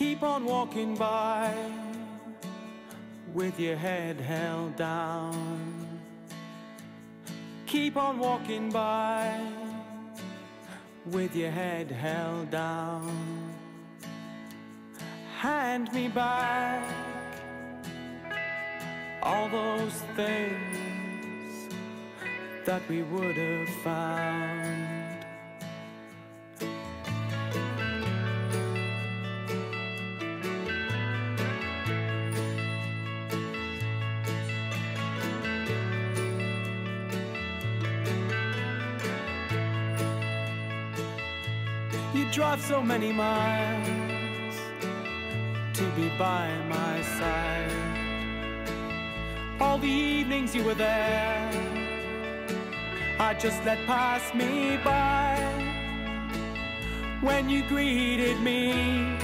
Keep on walking by with your head held down. Keep on walking by with your head held down. Hand me back all those things that we would have found. You drive so many miles to be by my side. All the evenings you were there, I just let pass me by. When you greeted me,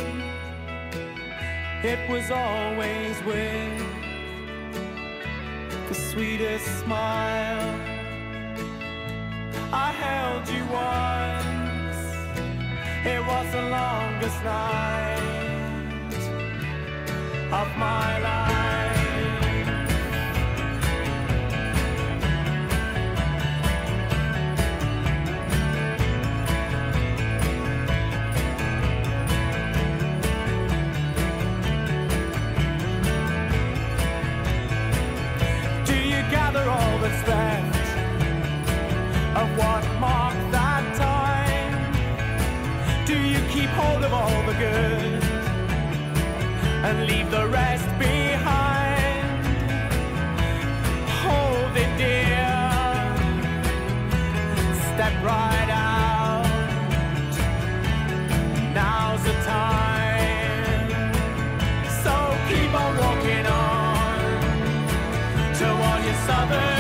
it was always with the sweetest smile. I held you once, it was the longest night of my life. Do you gather all that's left of what marked that time? Do you keep hold of all the good and leave the rest behind? Hold it dear, step right out, now's the time. So keep on walking on toward your southern